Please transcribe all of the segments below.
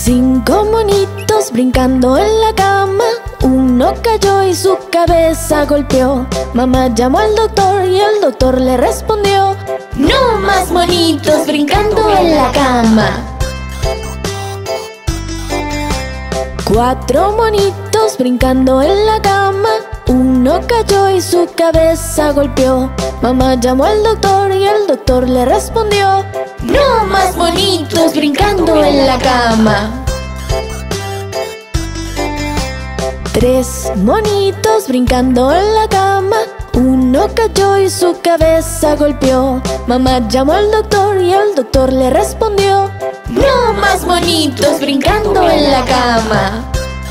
5 monitos brincando en la cama. Uno cayó y su cabeza golpeó. Mamá llamó al doctor y el doctor le respondió: ¡no más monitos brincando en la cama! 4 monitos brincando en la cama. Uno cayó y su cabeza golpeó. Mamá llamó al doctor y el doctor le respondió: ¡no más monitos brincando en la cama! 3 monitos brincando en la cama. Uno cayó y su cabeza golpeó. Mamá llamó al doctor y el doctor le respondió: ¡no más monitos brincando en la cama!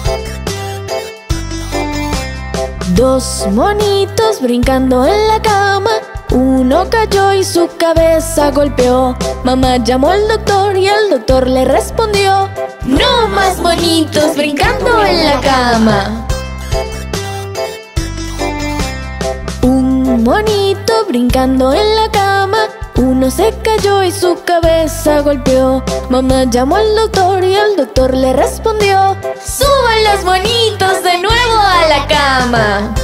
2 monitos brincando en la cama. Uno cayó y su cabeza golpeó. Mamá llamó al doctor y el doctor le respondió: ¡no más monitos brincando en la cama! Un monito brincando en la cama. Uno se cayó y su cabeza golpeó. Mamá llamó al doctor y el doctor le respondió: ¡suban los monitos de nuevo a la cama!